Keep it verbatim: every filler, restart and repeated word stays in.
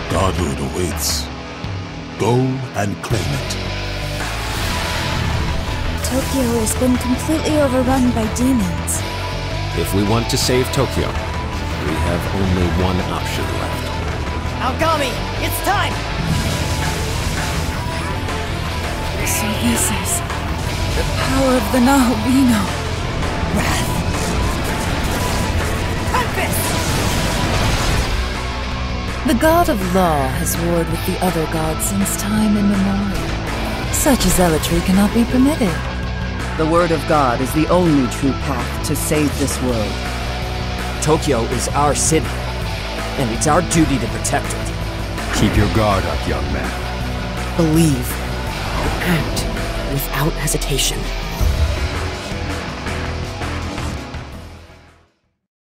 Godhood awaits. Go and claim it. Tokyo has been completely overrun by demons. If we want to save Tokyo, we have only one option left. Algami, it's time! So this is the power of the Nahovino. Wrath! Tempest! The god of law has warred with the other gods since time immemorial. Such zealotry cannot be permitted. The word of God is the only true path to save this world. Tokyo is our city, and it's our duty to protect it. Keep your guard up, young man. Believe. Act without hesitation.